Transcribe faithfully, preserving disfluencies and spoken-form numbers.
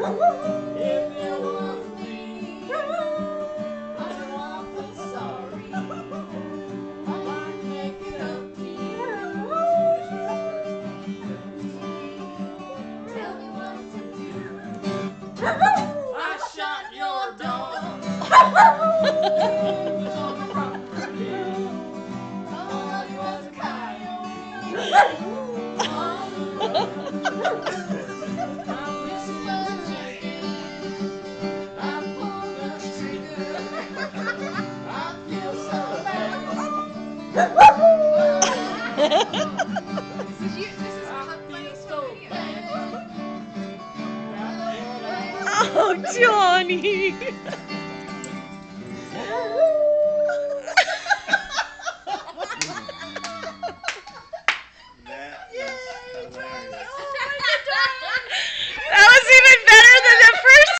If it was me, I'm awfully sorry. I'd make it up to you. Tell me what to do. I shot your dog. It was on the property. Oh, it was a coyote. I'm missing your chicken. I pulled the trigger. I feel so bad. This is you. This is I funny feel story. so bad. Oh, Johnny!